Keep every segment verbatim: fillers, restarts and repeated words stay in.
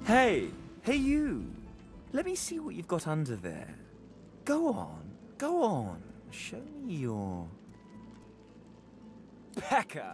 Hey, hey you! Let me see what you've got under there. Go on, go on. Show me your... pecker!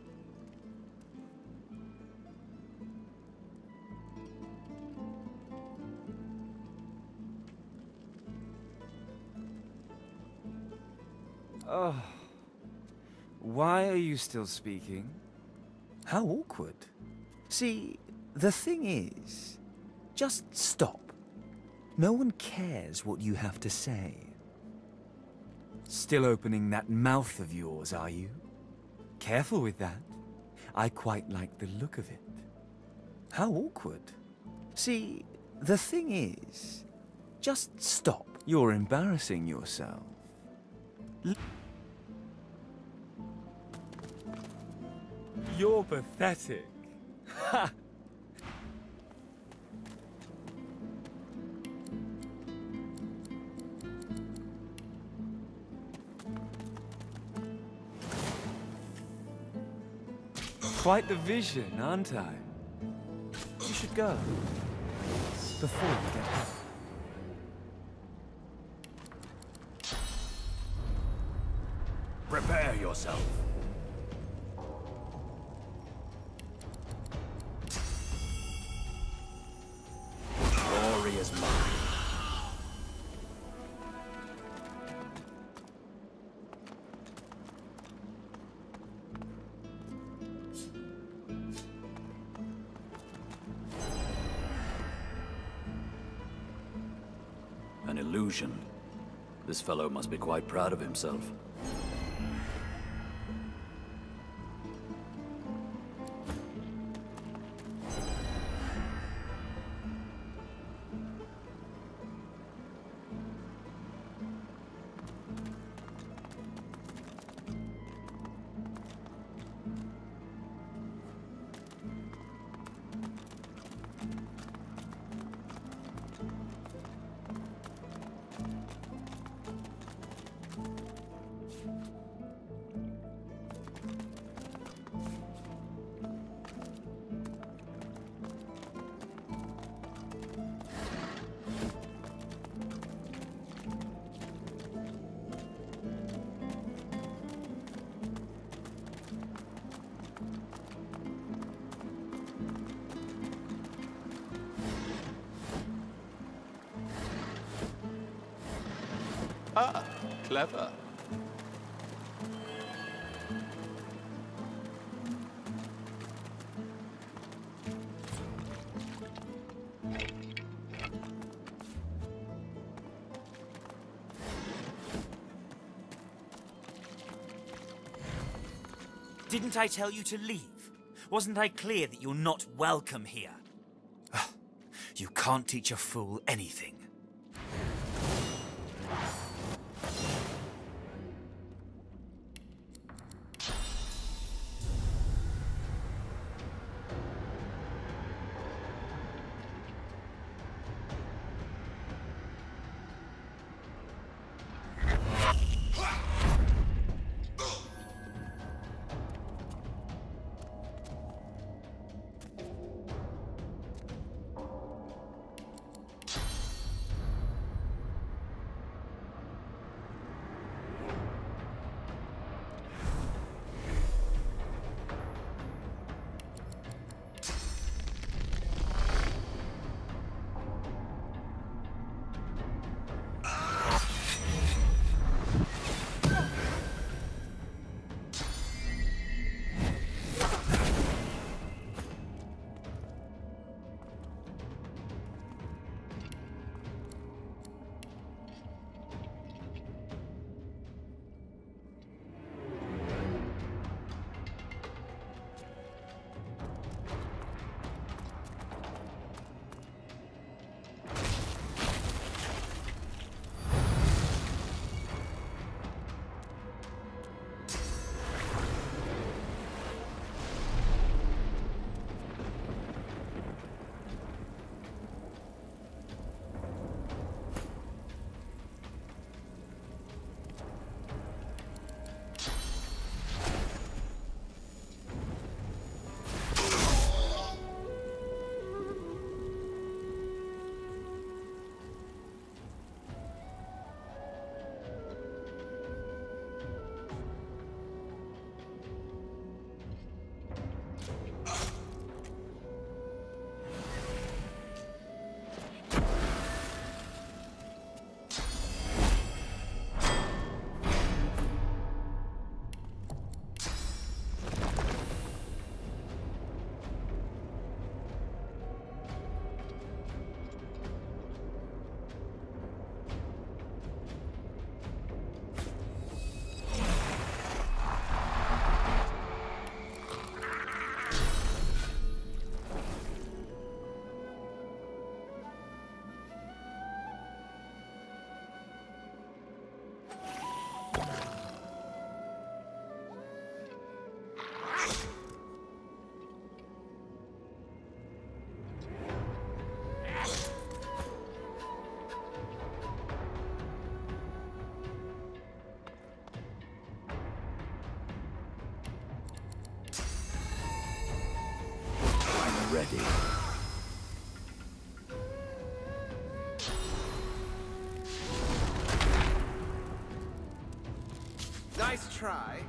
Oh. Why are you still speaking? How awkward. See, the thing is, just stop. No one cares what you have to say. Still opening that mouth of yours, are you? Careful with that. I quite like the look of it. How awkward. See, the thing is, just stop. You're embarrassing yourself. L You're pathetic. Ha! Quite the vision, aren't I? You should go. Before you get hurt. Prepare yourself. Glory is mine. An illusion. This fellow must be quite proud of himself. Ah, clever. Didn't I tell you to leave? Wasn't I clear that you're not welcome here? You can't teach a fool anything. I'm ready. Nice try.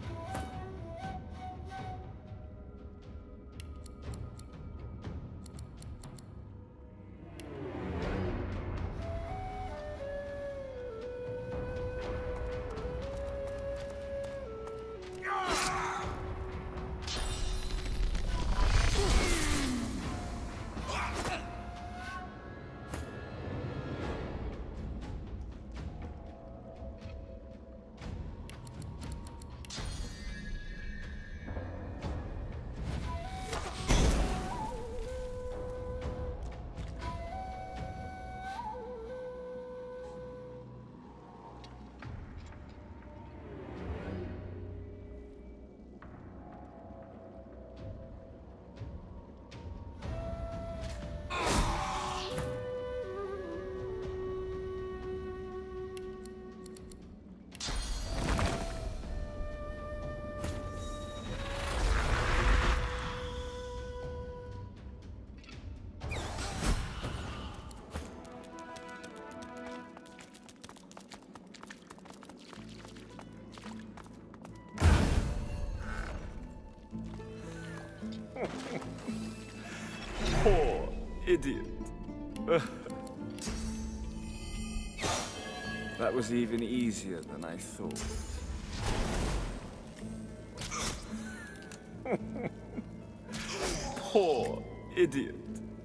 Poor idiot. That was even easier than I thought. Poor idiot.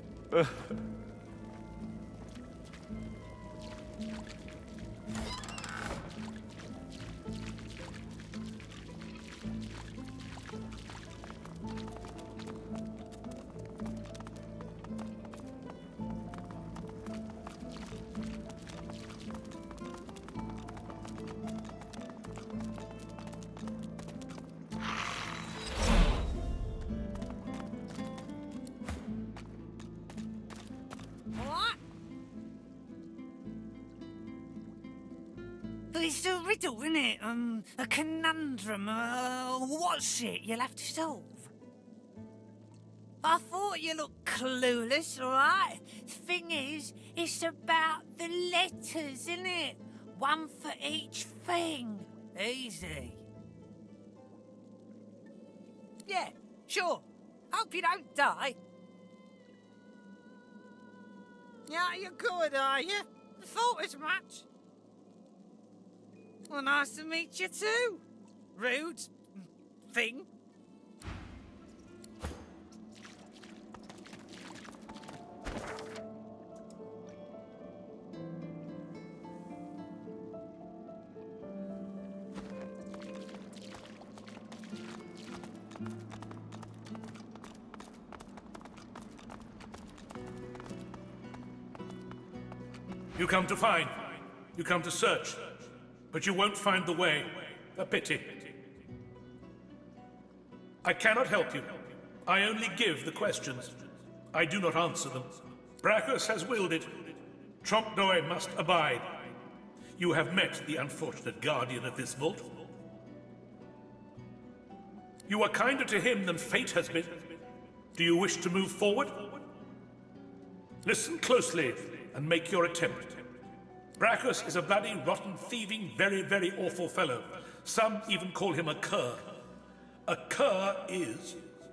It's a riddle, isn't it? Um, a conundrum. Uh, what's it you'll have to solve? I thought you looked clueless, all right? Thing is, it's about the letters, isn't it? One for each thing. Easy. Yeah, sure. Hope you don't die. Yeah, you're good, are you? Thought as much. Well, nice to meet you too. Rude thing. You come to find. You come to search. But you won't find the way. A pity. I cannot help you. I only give the questions. I do not answer them. Brachus has willed it. Trompe-l'oeil must abide. You have met the unfortunate guardian of this vault. You are kinder to him than fate has been. Do you wish to move forward? Listen closely and make your attempt. Brachus is a bloody, rotten, thieving, very, very awful fellow. Some even call him a cur. A cur is...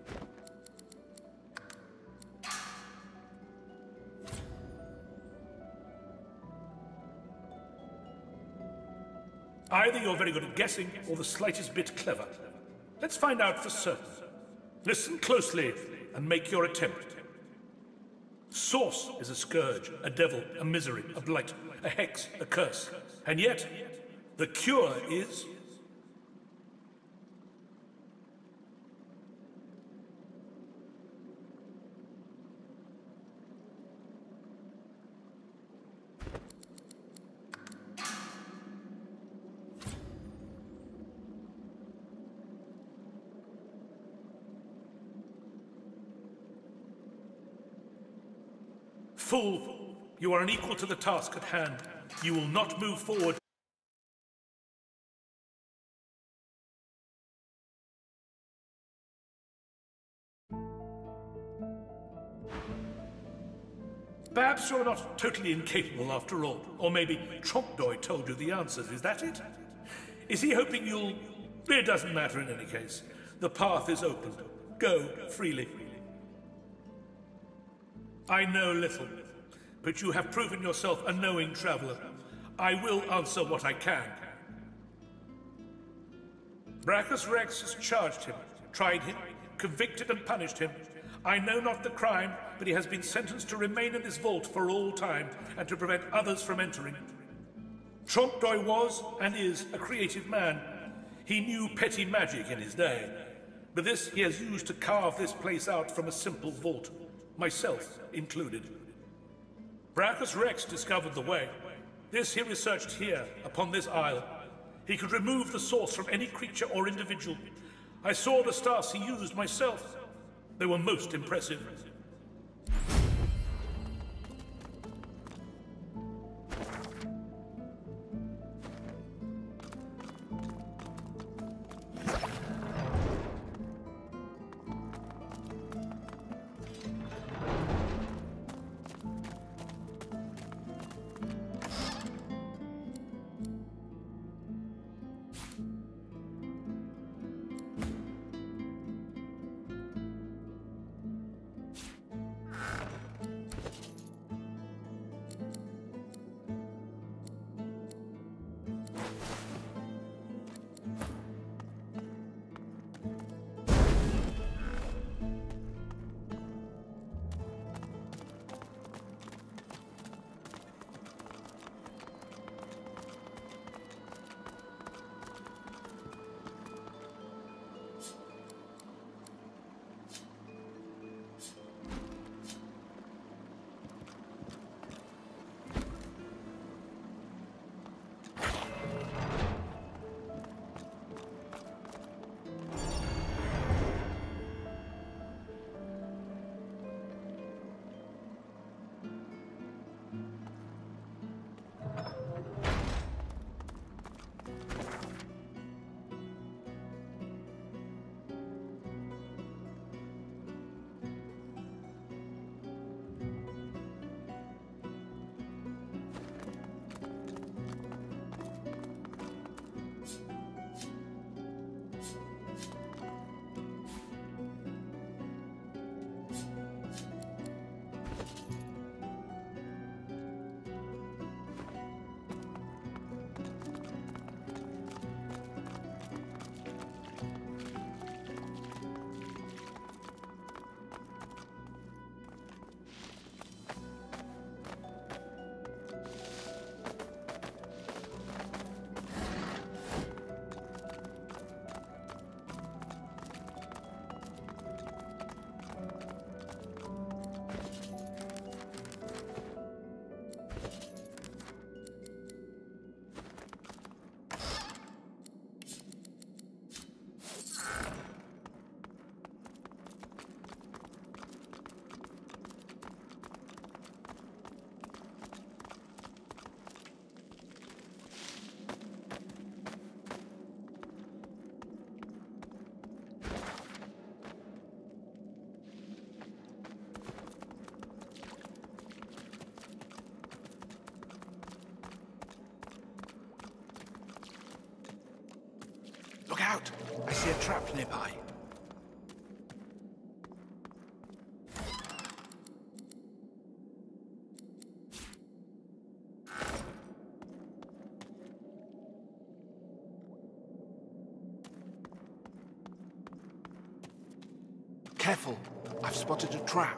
either you're very good at guessing, or the slightest bit clever. Let's find out for certain. Listen closely and make your attempt. Source is a scourge, a devil, a misery, a blight, a hex, a curse. And yet, the cure is... Fool, you are unequal to the task at hand. You will not move forward. Perhaps you're not totally incapable after all. Or maybe Trompdoy told you the answers, is that it? Is he hoping you'll... It doesn't matter in any case. The path is opened. Go freely. I know little, but you have proven yourself a knowing traveler. I will answer what I can. Brachus Rex has charged him, tried him, convicted and punished him. I know not the crime, but he has been sentenced to remain in this vault for all time and to prevent others from entering. Trompdoy was, and is, a creative man. He knew petty magic in his day, but this he has used to carve this place out from a simple vault, myself included. Brachus Rex discovered the way. This he researched here, upon this isle. He could remove the source from any creature or individual. I saw the staffs he used myself. They were most impressive. Look out! I see a trap nearby. Careful! I've spotted a trap.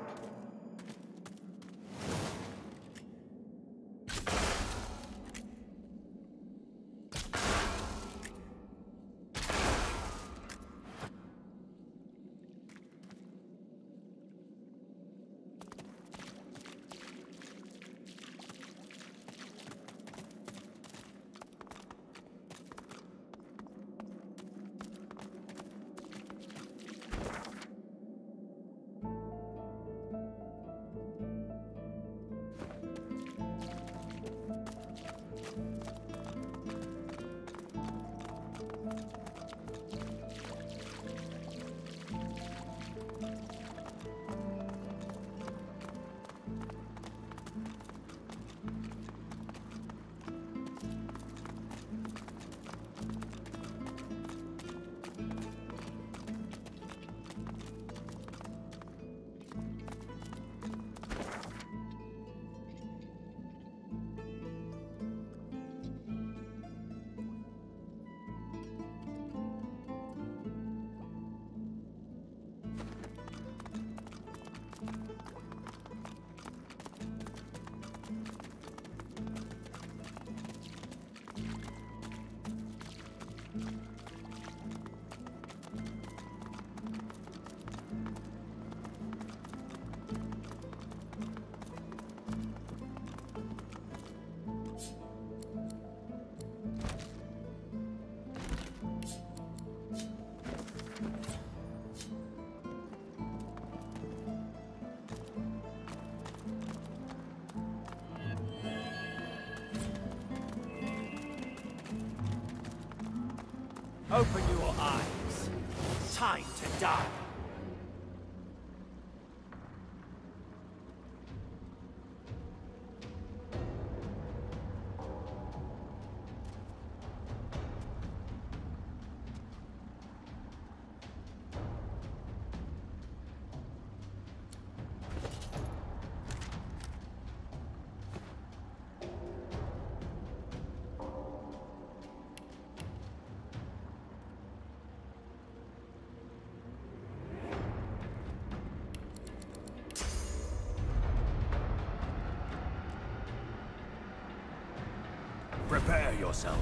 Open your eyes. Time to die. Prepare yourself.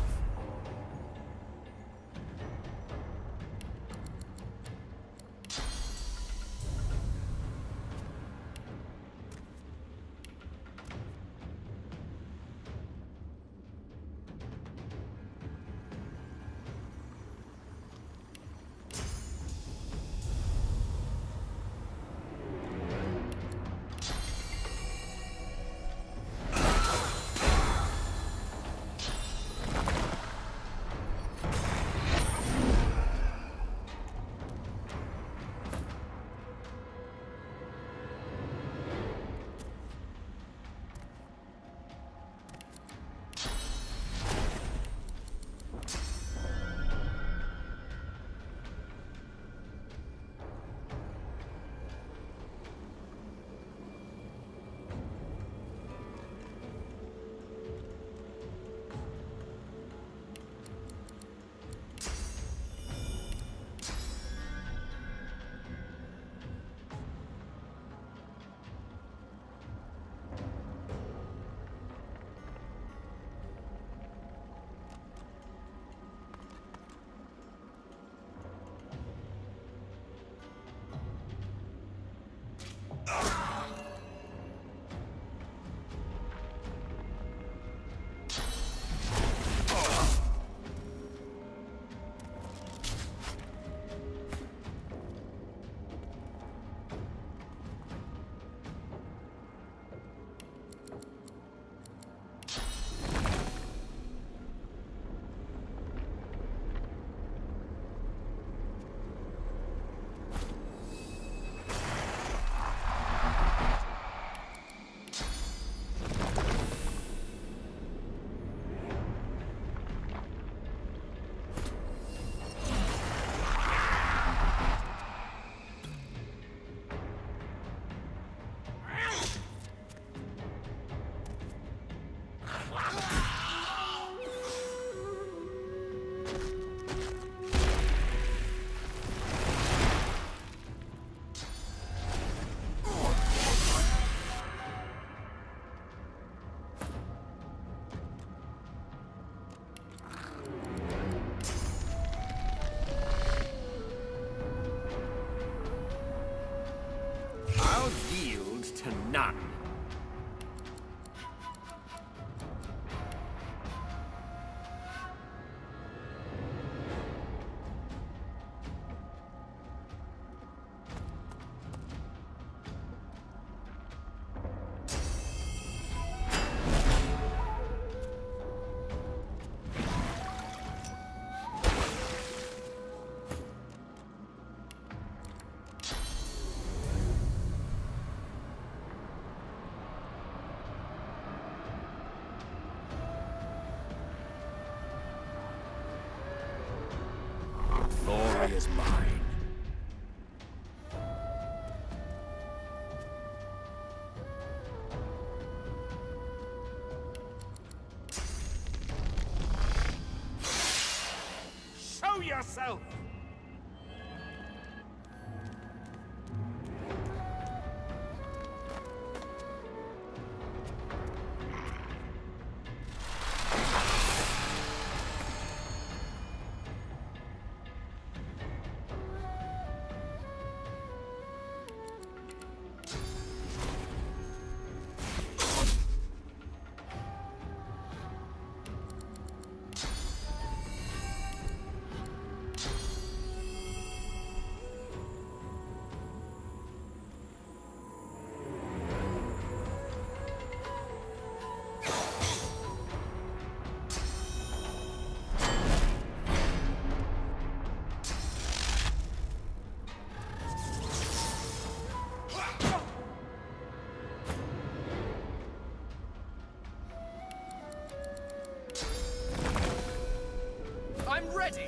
None. Glory is mine. Show yourself! I'm ready!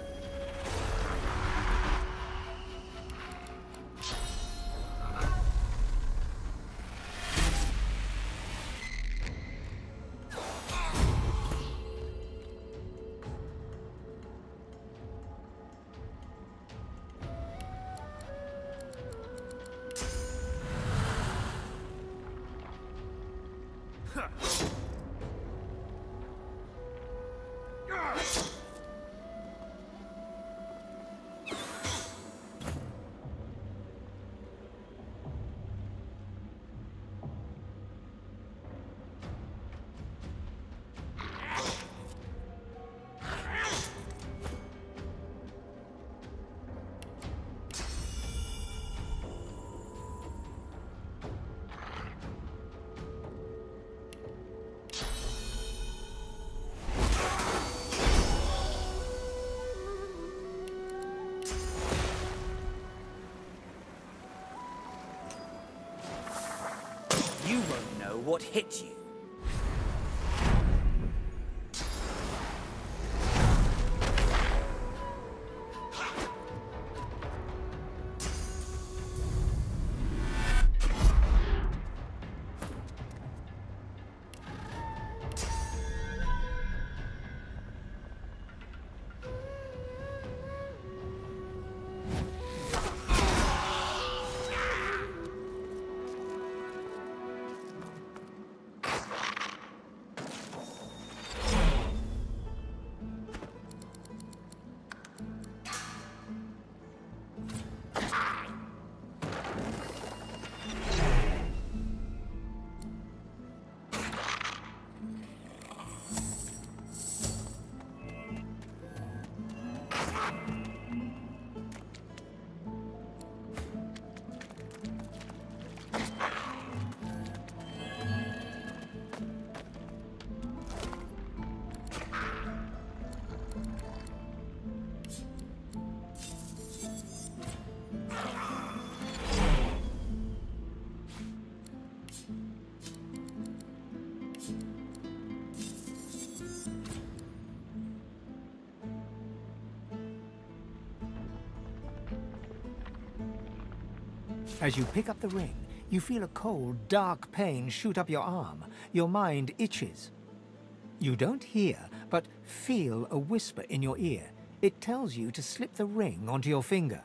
You won't know what hit you. As you pick up the ring, you feel a cold, dark pain shoot up your arm. Your mind itches. You don't hear, but feel a whisper in your ear. It tells you to slip the ring onto your finger.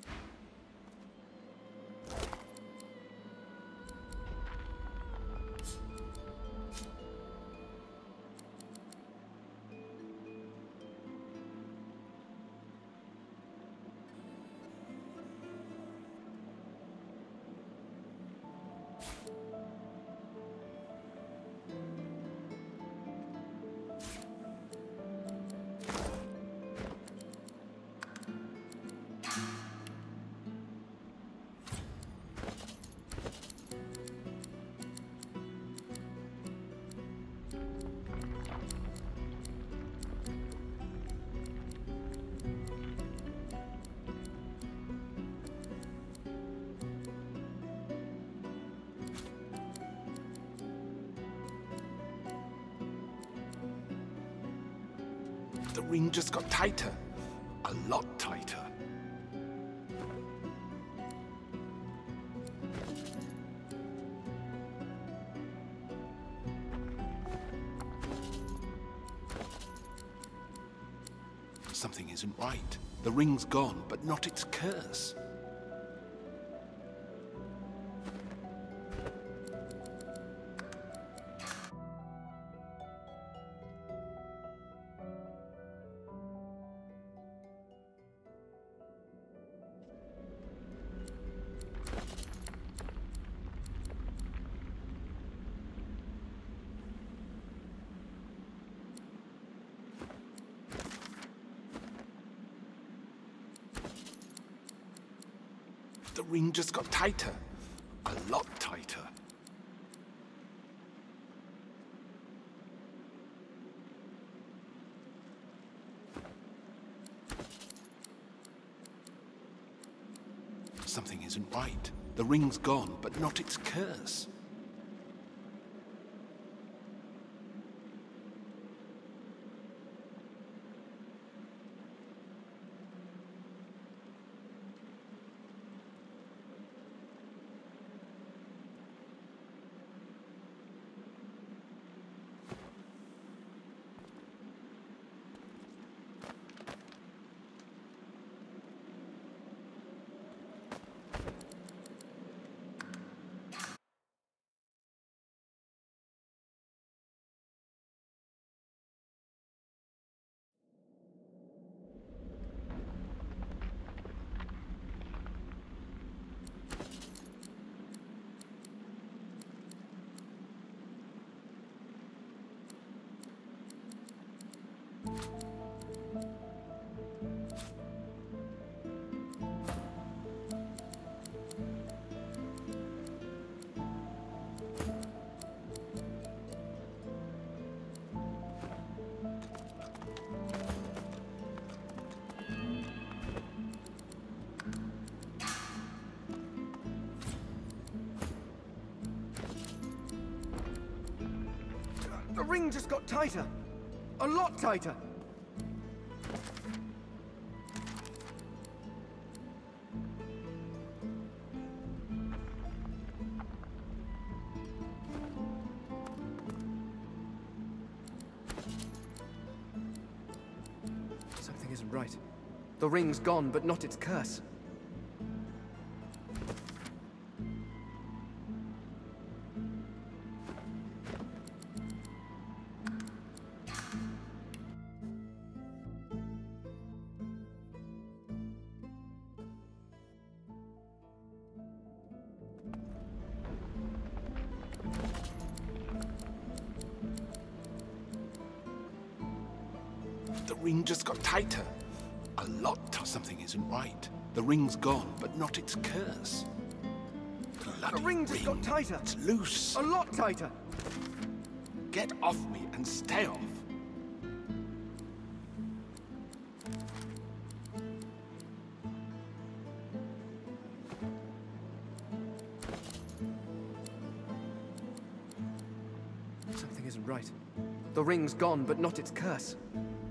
The ring just got tighter. A lot tighter. Something isn't right. The ring's gone, but not its curse. The ring just got tighter. A lot tighter. Something isn't right. The ring's gone, but not its curse. The ring just got tighter. A lot tighter. Something isn't right. The ring's gone, but not its curse. The ring just got tighter. A lot. Something isn't right. The ring's gone, but not its curse. Bloody The ring just got tighter. It's loose. A lot tighter. Get off me and stay off. Something isn't right. The ring's gone, but not its curse.